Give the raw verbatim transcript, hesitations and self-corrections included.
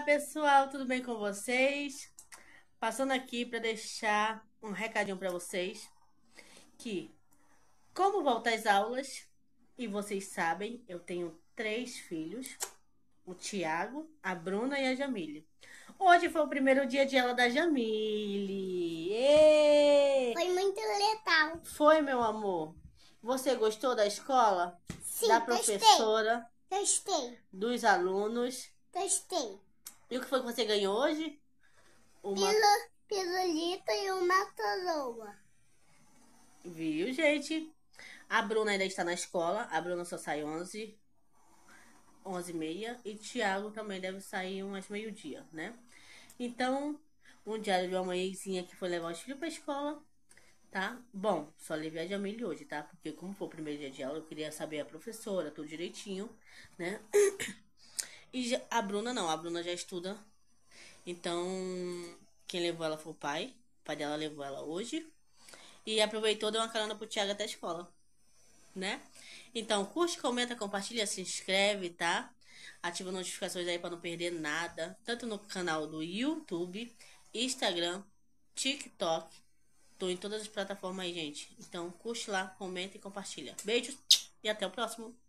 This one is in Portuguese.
Pessoal, tudo bem com vocês? Passando aqui para deixar um recadinho para vocês que, como volta às aulas, e vocês sabem, eu tenho três filhos, o Tiago, a Bruna e a Jamile. Hoje foi o primeiro dia de aula da Jamile. Êêê! Foi muito legal. Foi, meu amor. Você gostou da escola? Sim, da professora? Gostei. Dos alunos? Gostei. E o que foi que você ganhou hoje? Uma... Pilo, pirulito e uma coroa. Viu, gente? A Bruna ainda está na escola. A Bruna só sai onze, onze e meia. E Thiago também deve sair umas meio-dia, né? Então, um diário de uma mãezinha que foi levar os filhos pra escola, tá? Bom, só levei a Jamile hoje, tá? Porque como foi o primeiro dia de aula, eu queria saber a professora, tudo direitinho, né? E já- a Bruna não, a Bruna já estuda. Então, quem levou ela foi o pai. O pai dela levou ela hoje. E aproveitou, deu uma carona pro Thiago até a escola, né? Então, curte, comenta, compartilha, se inscreve, tá? Ativa as notificações aí pra não perder nada. Tanto no canal do YouTube, Instagram, TikTok. Tô em todas as plataformas aí, gente. Então, curte lá, comenta e compartilha. Beijos e até o próximo.